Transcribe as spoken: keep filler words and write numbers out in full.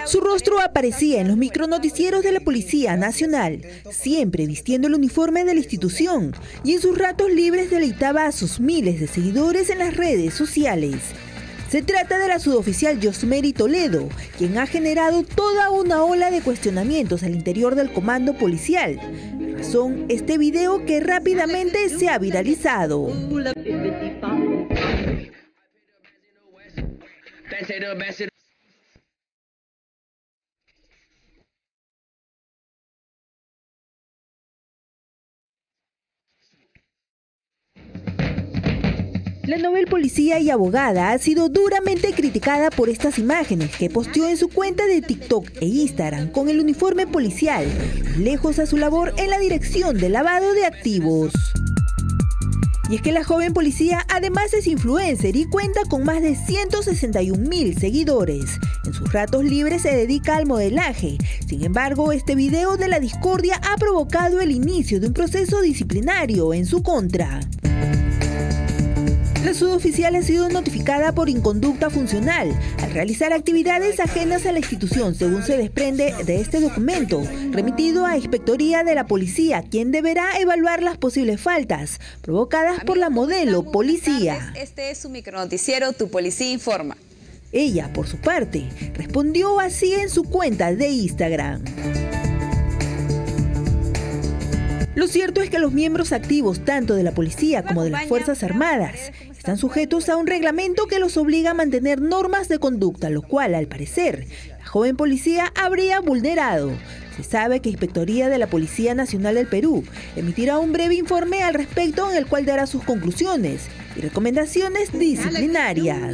Su rostro aparecía en los micronoticieros de la Policía Nacional, siempre vistiendo el uniforme de la institución, y en sus ratos libres deleitaba a sus miles de seguidores en las redes sociales. Se trata de la suboficial Yosmery Toledo, quien ha generado toda una ola de cuestionamientos al interior del comando policial. La razón, este video que rápidamente se ha viralizado. La novel policía y abogada ha sido duramente criticada por estas imágenes que posteó en su cuenta de TikTok e Instagram con el uniforme policial, lejos a su labor en la dirección de lavado de activos. Y es que la joven policía además es influencer y cuenta con más de ciento sesenta y un mil seguidores. En sus ratos libres se dedica al modelaje. Sin embargo, este video de la discordia ha provocado el inicio de un proceso disciplinario en su contra. La suboficial ha sido notificada por inconducta funcional al realizar actividades ajenas a la institución, según se desprende de este documento, remitido a Inspectoría de la Policía, quien deberá evaluar las posibles faltas provocadas por la modelo policía. Este es su micronoticiero, Tu Policía Informa. Ella, por su parte, respondió así en su cuenta de Instagram. Lo cierto es que los miembros activos tanto de la policía como de las Fuerzas Armadas están sujetos a un reglamento que los obliga a mantener normas de conducta, lo cual, al parecer, la joven policía habría vulnerado. Se sabe que Inspectoría de la Policía Nacional del Perú emitirá un breve informe al respecto en el cual dará sus conclusiones y recomendaciones disciplinarias.